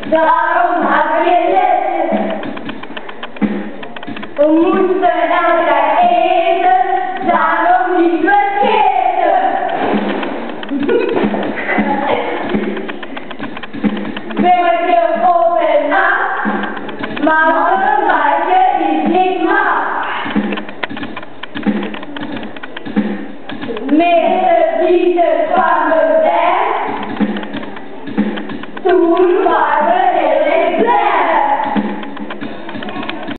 Daarom hebben we lessen. We moesten elke dag eten, daarom niet vergeten. Werken op en af, maar een baasje is niet macht. Meester Dieter kwamen weg, toen waren we